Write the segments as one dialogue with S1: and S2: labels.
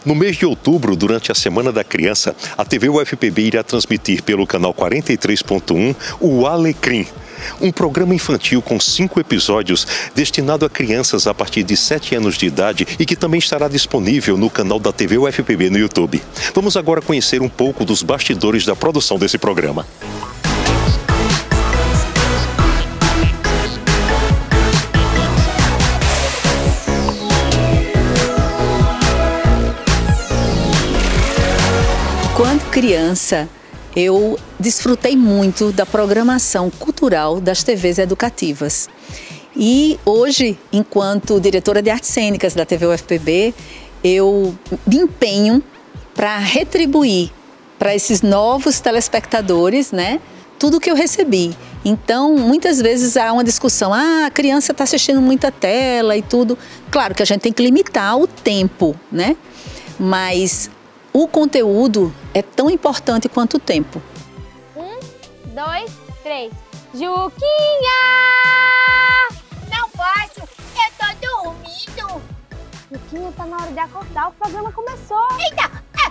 S1: No mês de outubro, durante a Semana da Criança, a TV UFPB irá transmitir pelo canal 43.1 o Alecrim, um programa infantil com 5 episódios destinado a crianças a partir de 7 anos de idade e que também estará disponível no canal da TV UFPB no YouTube. Vamos agora conhecer um pouco dos bastidores da produção desse programa.
S2: Quando criança, eu desfrutei muito da programação cultural das TVs educativas. E hoje, enquanto diretora de artes cênicas da TV UFPB, eu me empenho para retribuir para esses novos telespectadores, né, tudo que eu recebi. Então, muitas vezes há uma discussão, a criança está assistindo muita tela e tudo. Claro que a gente tem que limitar o tempo, né? Mas o conteúdo é tão importante quanto o tempo.
S3: 1, 2, 3. Juquinha! Não posso, eu tô dormindo. Juquinha, tá na hora de acordar, o programa começou. Eita,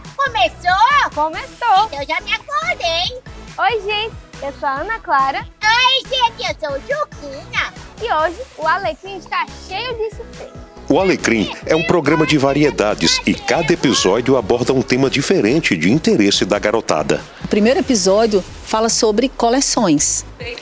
S3: começou? Começou. Então eu já me acordei. Oi, gente, eu sou a Ana Clara. Oi, gente, eu sou o Juquinha. E hoje o Alecrim está cheio de surpresa.
S1: O Alecrim é um programa de variedades e cada episódio aborda um tema diferente de interesse da garotada.
S2: O primeiro episódio fala sobre coleções.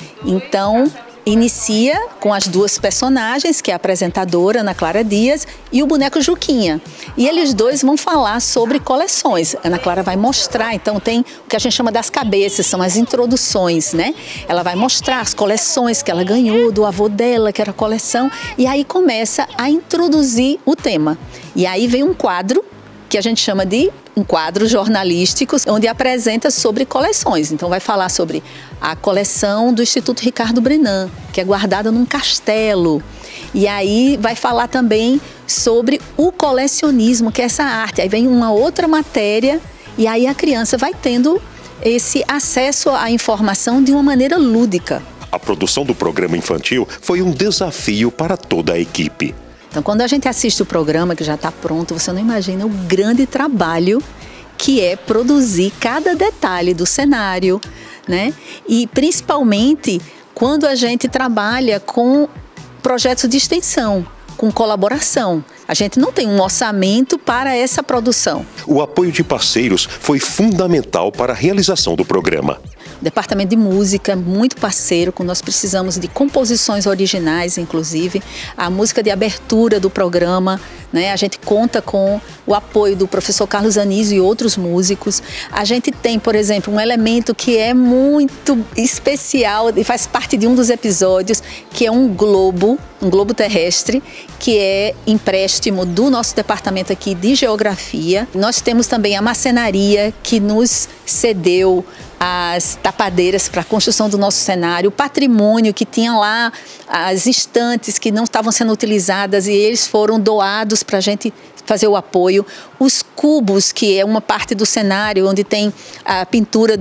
S2: Então, inicia com as duas personagens, que é a apresentadora Ana Clara Dias e o boneco Juquinha. E eles dois vão falar sobre coleções. Ana Clara vai mostrar, então tem o que a gente chama das cabeças, são as introduções, né? Ela vai mostrar as coleções que ela ganhou do avô dela, que era coleção, e aí começa a introduzir o tema. E aí vem um quadro que a gente chama de um quadro jornalístico, onde apresenta sobre coleções. Então vai falar sobre a coleção do Instituto Ricardo Brenan, que é guardada num castelo. E aí vai falar também sobre o colecionismo, que é essa arte. Aí vem uma outra matéria e aí a criança vai tendo esse acesso à informação de uma maneira lúdica.
S1: A produção do programa infantil foi um desafio para toda a equipe.
S2: Então, quando a gente assiste o programa que já está pronto, você não imagina o grande trabalho que é produzir cada detalhe do cenário, né? E principalmente quando a gente trabalha com projetos de extensão, com colaboração. A gente não tem um orçamento para essa produção.
S1: O apoio de parceiros foi fundamental para a realização do programa.
S2: O Departamento de Música, muito parceiro, quando nós precisamos de composições originais, inclusive. A música de abertura do programa, né? A gente conta com o apoio do professor Carlos Anísio e outros músicos. A gente tem, por exemplo, um elemento que é muito especial e faz parte de um dos episódios, que é um globo terrestre, que é empréstimo do nosso departamento aqui de Geografia. Nós temos também a marcenaria, que nos cedeu as tapadeiras para a construção do nosso cenário, o patrimônio que tinha lá, as estantes que não estavam sendo utilizadas e eles foram doados para a gente fazer o apoio, os cubos, que é uma parte do cenário onde tem a pintura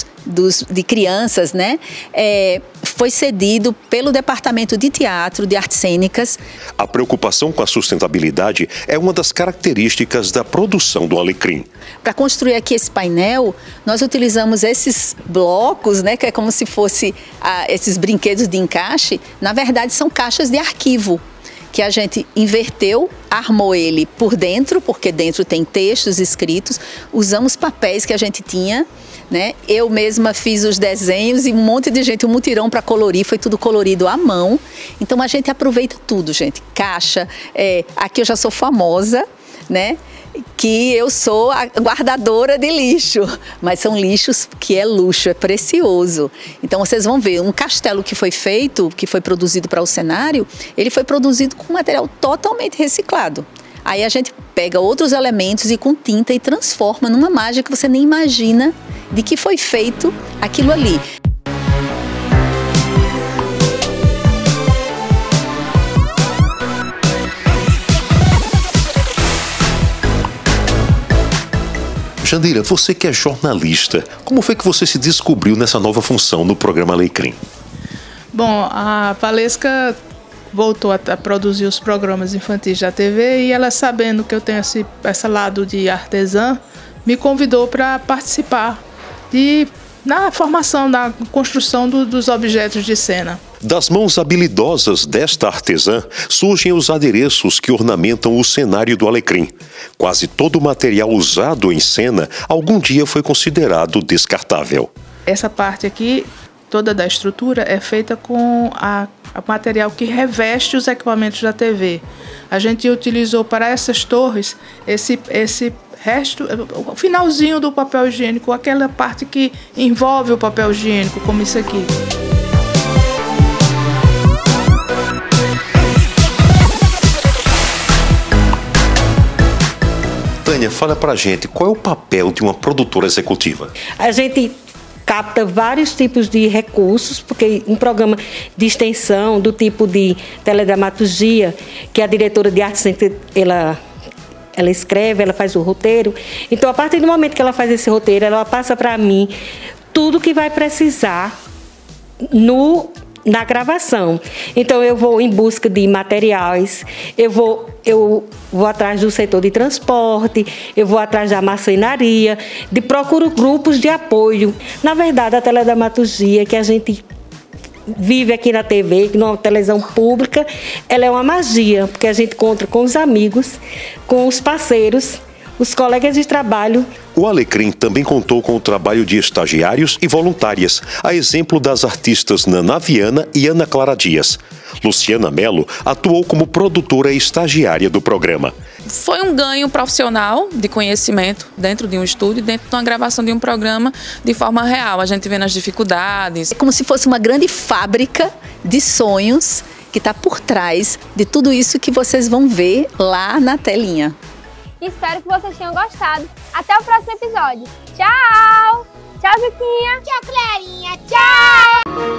S2: de crianças, né? Foi cedido pelo Departamento de Teatro, de Artes Cênicas.
S1: A preocupação com a sustentabilidade é uma das características da produção do Alecrim.
S2: Para construir aqui esse painel, nós utilizamos esses blocos, né, que é como se fosse esses brinquedos de encaixe. Na verdade, são caixas de arquivo, que a gente inverteu, armou ele por dentro, porque dentro tem textos escritos, usamos papéis que a gente tinha, né? Eu mesma fiz os desenhos e um monte de gente, um mutirão para colorir, foi tudo colorido à mão. Então a gente aproveita tudo, gente. Caixa, aqui eu já sou famosa, né? Que eu sou a guardadora de lixo, mas são lixos que é luxo, é precioso. Então vocês vão ver, um castelo que foi feito, que foi produzido para o cenário, ele foi produzido com material totalmente reciclado. Aí a gente pega outros elementos e com tinta e transforma numa mágica que você nem imagina de que foi feito aquilo ali.
S1: Jandira, você que é jornalista, como foi que você se descobriu nessa nova função no programa Alecrim?
S4: Bom, a Valesca voltou a produzir os programas infantis da TV e ela, sabendo que eu tenho esse lado de artesã, me convidou para participar na formação, na construção dos objetos de cena.
S1: Das mãos habilidosas desta artesã surgem os adereços que ornamentam o cenário do Alecrim. Quase todo o material usado em cena algum dia foi considerado descartável.
S4: Essa parte aqui, toda da estrutura, é feita com o material que reveste os equipamentos da TV. A gente utilizou para essas torres esse resto, o finalzinho do papel higiênico, aquela parte que envolve o papel higiênico, como isso aqui.
S1: Tânia, fala pra gente, qual é o papel de uma produtora executiva?
S5: A gente capta vários tipos de recursos, porque um programa de extensão do tipo de teledramaturgia, que a diretora de arte ela escreve, ela faz o roteiro. Então, a partir do momento que ela faz esse roteiro, ela passa para mim tudo que vai precisar na gravação. Então, eu vou em busca de materiais, eu vou atrás do setor de transporte, eu vou atrás da marcenaria, procuro grupos de apoio. Na verdade, a teledramaturgia que a gente vive aqui na TV, numa televisão pública, ela é uma magia, porque a gente encontra com os amigos, com os parceiros, os colegas de trabalho.
S1: O Alecrim também contou com o trabalho de estagiários e voluntárias, a exemplo das artistas Naná Viana e Ana Clara Dias. Luciana Mello atuou como produtora e estagiária do programa.
S6: Foi um ganho profissional de conhecimento dentro de um estúdio, dentro de uma gravação de um programa de forma real. A gente vendo as dificuldades.
S2: É como se fosse uma grande fábrica de sonhos que está por trás de tudo isso que vocês vão ver lá na telinha.
S3: Espero que vocês tenham gostado. Até o próximo episódio. Tchau! Tchau, Juquinha! Tchau, Clarinha! Tchau!